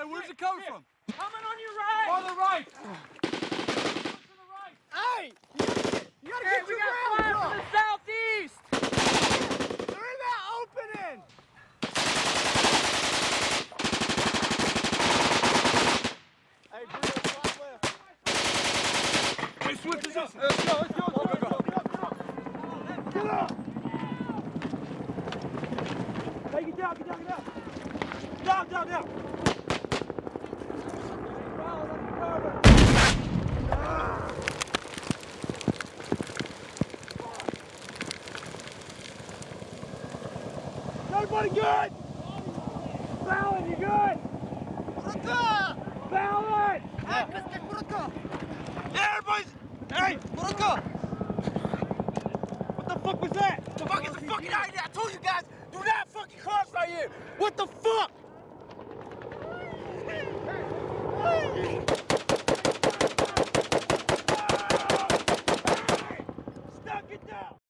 where's it coming from? Coming on your right. On the right. Hey! You gotta get We your got ground fire from the southeast. They're in that opening! Hey, Bruno, flat left. Hey, Swift is up. Let's go. Get up! Hey, get down. Down. Everybody good? Fallon, you good? Fallon! Yeah, everybody's. Hey, What the fuck was that? fuck is the fucking idea? I told you guys, do not fucking cross right here. What the fuck?